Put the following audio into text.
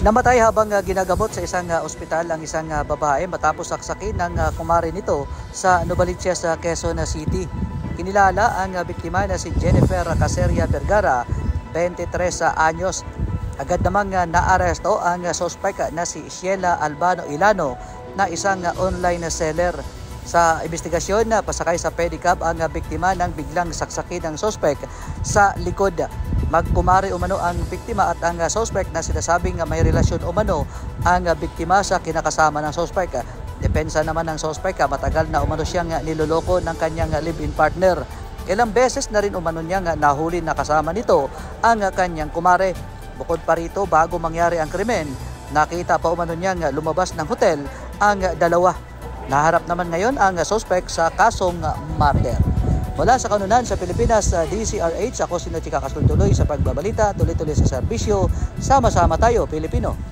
Namatay habang ginagamot sa isang ospital ang isang babae matapos saksakin ng kumare nito sa Novaliches, Quezon City. Kinilala ang biktima na si Jennifer Caseria Vergara, 23 anyos. Agad namang naaresto ang suspect na si Sheila Albano Ilano na isang online seller. Sa investigasyon, pasakay sa pedicab ang biktima nang biglang saksakin ng suspect sa likod. Magkumari umano ang biktima at ang suspect na sinasabing may relasyon umano ang biktima sa kinakasama ng suspect. Depensa naman ng suspect, matagal na umano siyang niloloko ng kanyang live-in partner. Ilang beses na rin umano niyang nahuli na kasama nito ang kanyang kumare. Bukod pa rito, bago mangyari ang krimen, nakita pa umano niyang lumabas ng hotel ang dalawa. Naharap naman ngayon ang suspect sa kasong murder. Mula sa kanunan sa Pilipinas, DCRH, ako si Chika Kasultuloy sa pagbabalita, tuloy-tuloy sa serbisyo, sama-sama tayo Pilipino.